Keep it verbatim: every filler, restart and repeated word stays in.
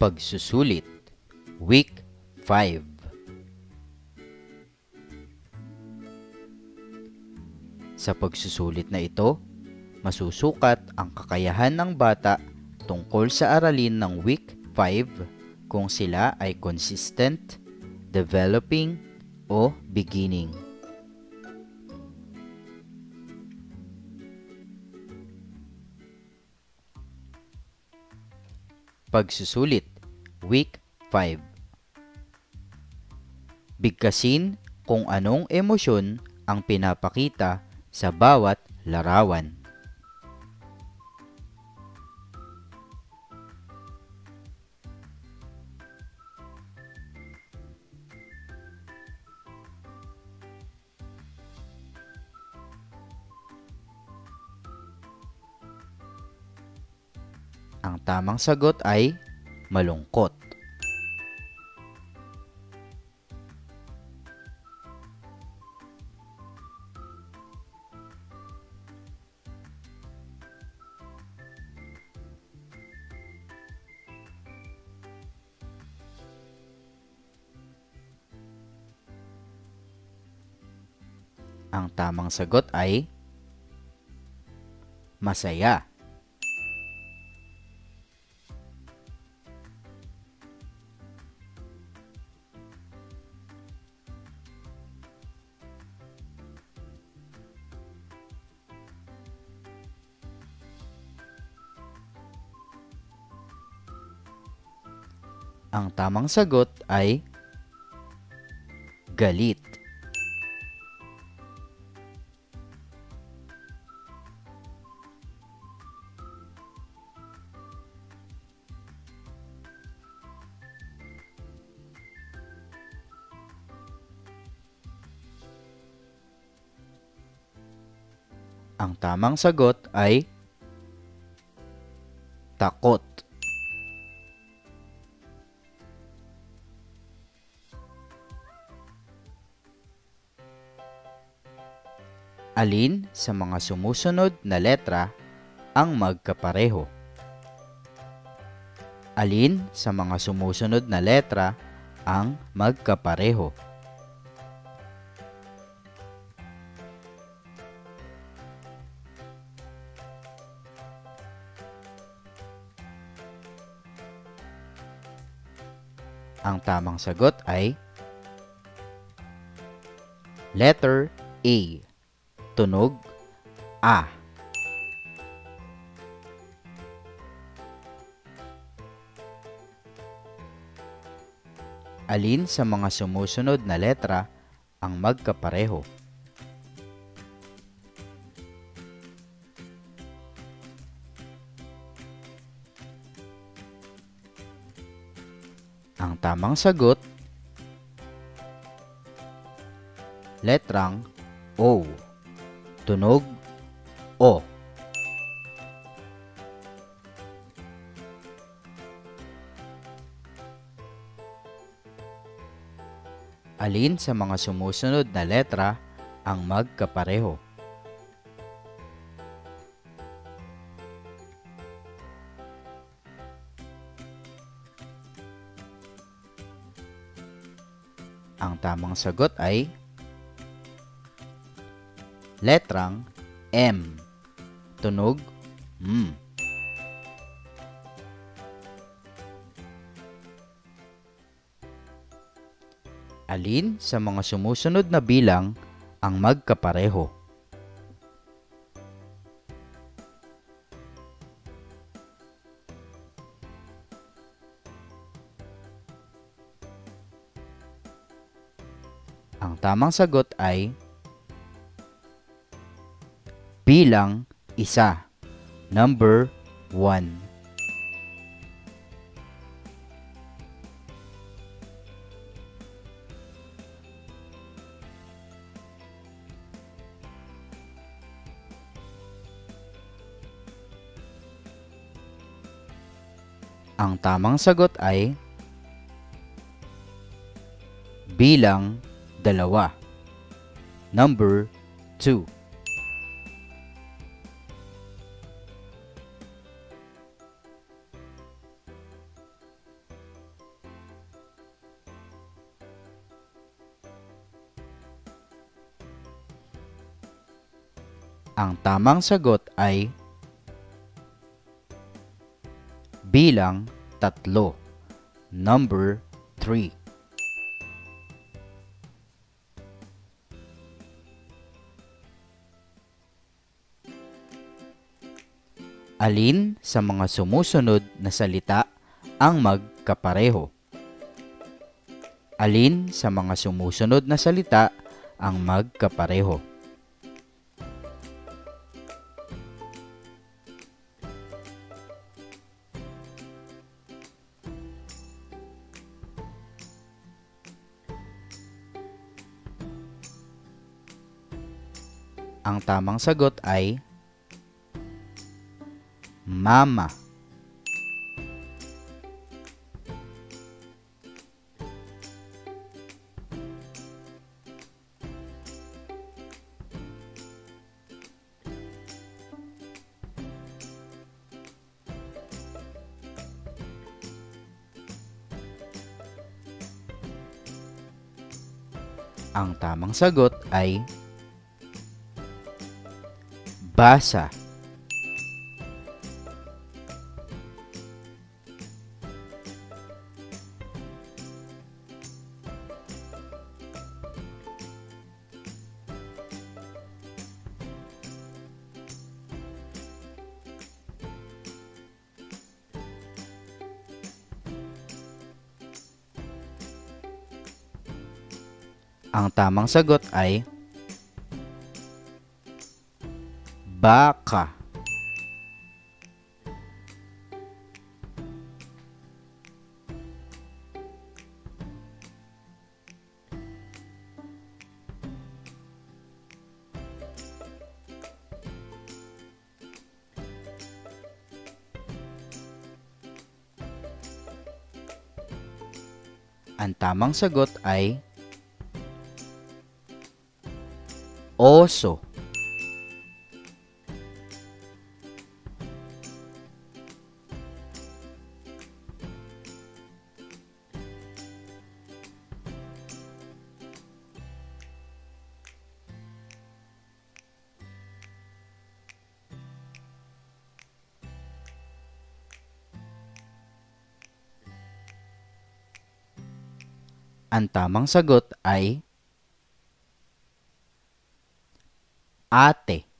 Pagsusulit, Week five. Sa pagsusulit na ito, masusukat ang kakayahan ng bata tungkol sa aralin ng Week five kung sila ay consistent, developing, o beginning. Pagsusulit, Week five. Bigkasin kung anong emosyon ang pinapakita sa bawat larawan. Ang tamang sagot ay malungkot. Ang tamang sagot ay masaya. Ang tamang sagot ay galit. Ang tamang sagot ay takot. Alin sa mga sumusunod na letra ang magkapareho? Alin sa mga sumusunod na letra ang magkapareho? Ang tamang sagot ay letter A. Tunog A. Alin sa mga sumusunod na letra ang magkapareho? Ang tamang sagot, letrang O. Tunog O. Alin sa mga sumusunod na letra ang magkapareho? Ang tamang sagot ay letrang M. Tunog M. Alin sa mga sumusunod na bilang ang magkapareho? Ang tamang sagot ay bilang isa, number one. Ang tamang sagot ay bilang dalawa, number two. Ang tamang sagot ay bilang tatlo. Number three. Alin sa mga sumusunod na salita ang magkapareho? Alin sa mga sumusunod na salita ang magkapareho? Ang tamang sagot ay mama. Ang tamang sagot ay basa. Ang tamang sagot ay baka. Ang tamang sagot ay oso. Ang tamang sagot ay ate.